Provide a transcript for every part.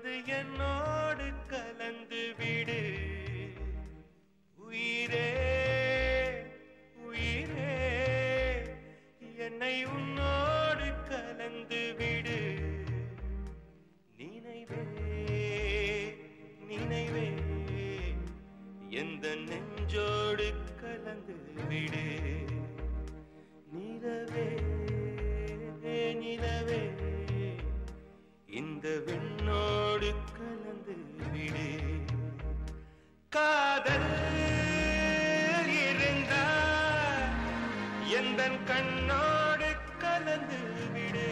வந்து என்னோடு கலந்து விடு உயிரே உயிரே என்னை உன்னோடு கலந்து விடு நினைவே நினைவே எந்த நெஞ்சோடு கலந்து விடு நிலவே நிலவே இந்த விண்ணோடு கலந்து விடு காதல் இருந்தால் எந்தன் கண்ணோடு கலந்து விடு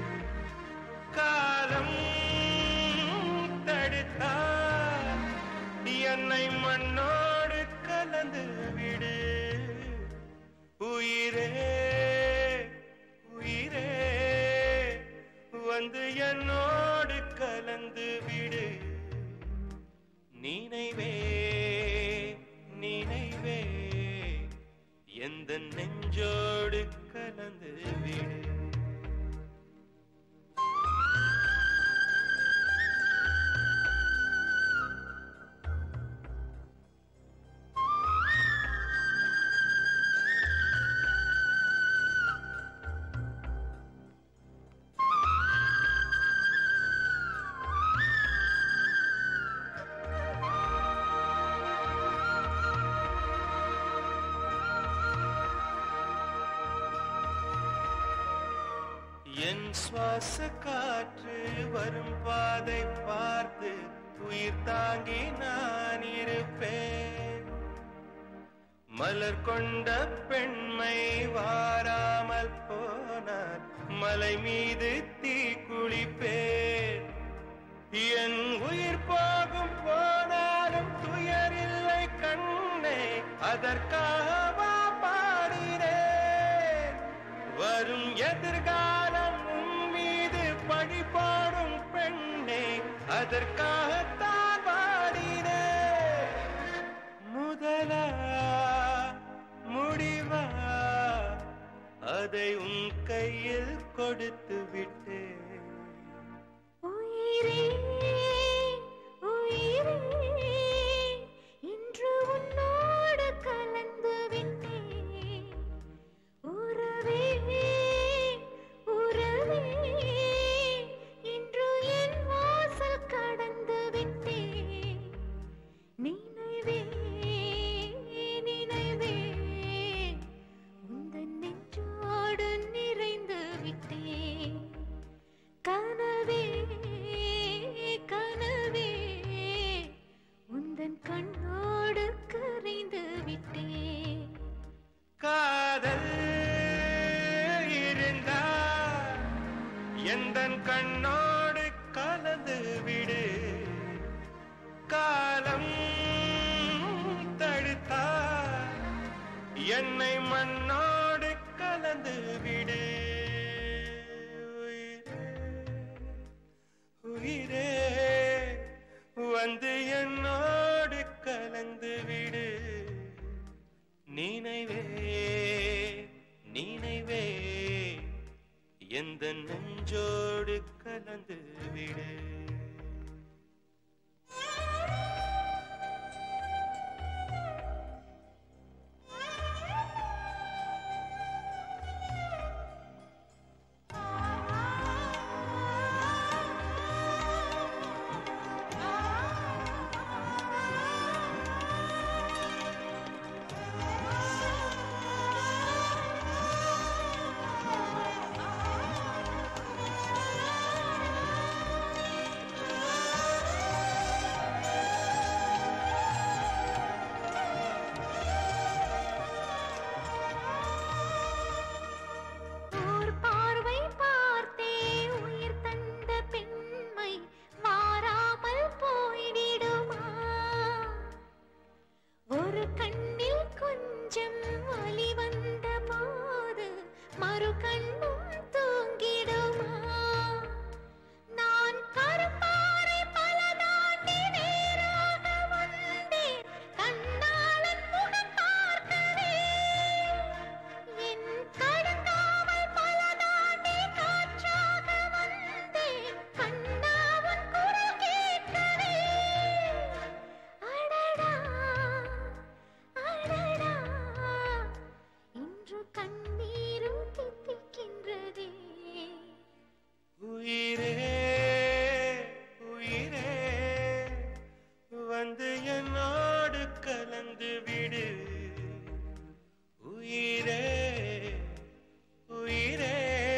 காலம் தடுத்தால் என்னை மண்ணோடு கலந்து விடு உயிரே உயிரே வந்து என்னோடு கலந்து விடு நினைவே நினைவே எந்த நெஞ்சோடு கலந்து விடு என் சுவாச காற்று வரும் பாதை பார்த்து உயிர் தாங்கி நான் இருப்பேன் மலர் கொண்ட பெண்மை வாராமல் போனார் மலை மீது தீ குளிப்பேன் என் உயிர் போகும் போனாலும் துயரில்லை கண்ணே அதற்காக பாடினேன் வரும் எதிர்காலம் உன் மீது பழிபாடும் பெண்ணே அதற்காகத்தான் பாடினேன் முதலா முடிவா அதை உன் கையில் கொடுத்து விட்டேன் உயிரே உயிரே இன்று உன்னோடு கலந்து விட்டேன் உறவே உறவே இன்று என் வாசல் கடந்து விட்டேன் நினைவே நினைவே உந்தன் நெஞ்சோடு நிறைந்து விட்டேன் கனவே கனவே உந்தன் கண்ணோடு கரைந்து விட்டேன் காதல் இருந்தால் எந்தன் கண்ணோடு கலந்து விடு காலம் தடுத்தால் என்னை மண்ணோடு கலந்து விடு உயிரே வந்து என்னோடு கலந்து விடு நினைவே நினைவே எந்த நெஞ்சோடு கலந்து விடு என்னோடு கலந்து விடு உயிரே உயிரே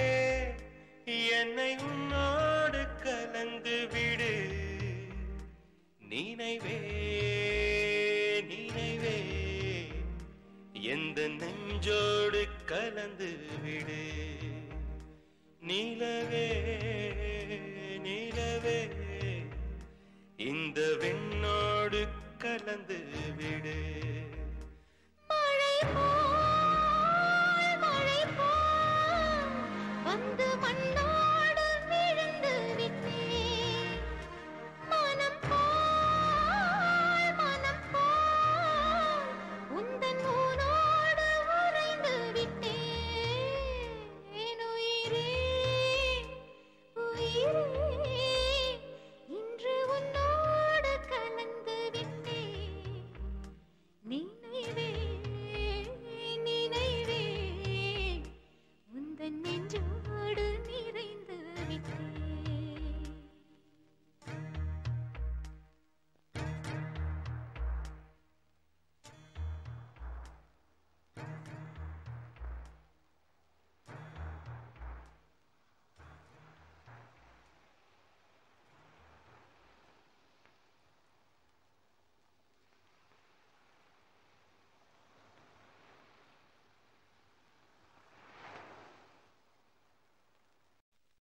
என்னை உன்னோடு கலந்து விடு நினைவே நினைவே எந்த நெஞ்சோடு கலந்து விடு நிலவே நிலவே இந்த வெண்ணோடு கலந்து